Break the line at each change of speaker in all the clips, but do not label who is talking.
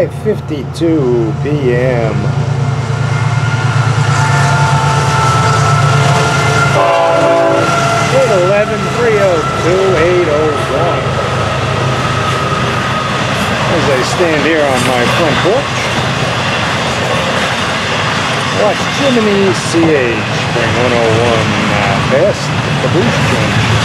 5:52 p.m. As I stand here on my front porch, watch Jiminy CH bring 101 past the Caboose Junction.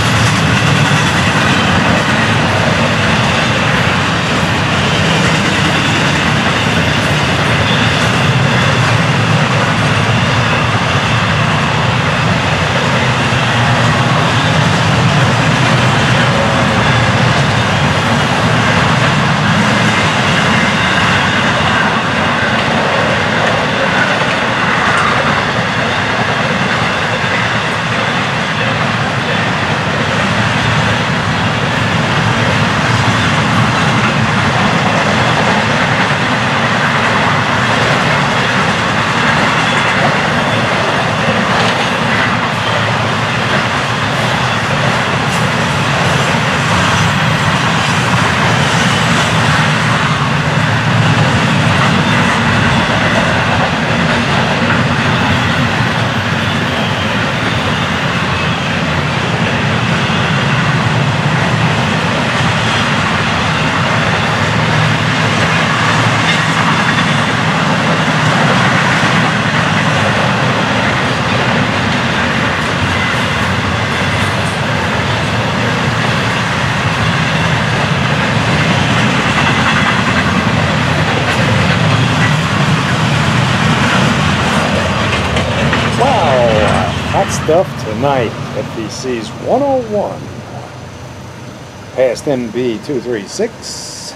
Hot stuff tonight. FEC's 101 past NB 236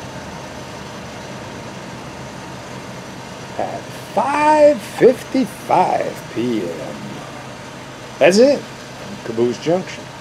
at 5:55 p.m. That's it. Caboose Junction.